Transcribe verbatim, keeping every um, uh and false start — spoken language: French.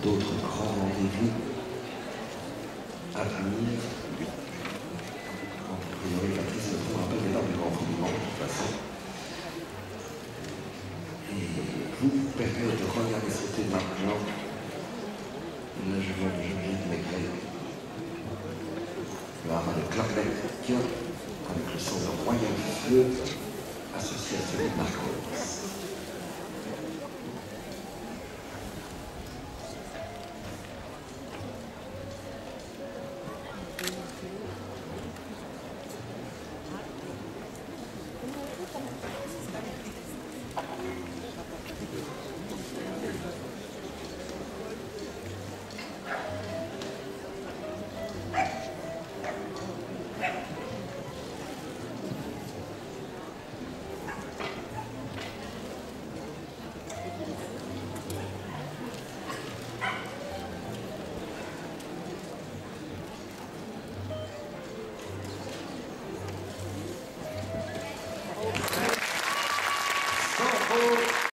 d'autres grands rendez-vous à venir. A priori, Patrice se trouve un peu d'état du grand mouvement, de toute façon. Et vous vous permettez de regarder sauter maintenant le jeune Georgette Maigret. Là, le clarinette avec le son de Royal Feu associé à celui de Marcos. Oh.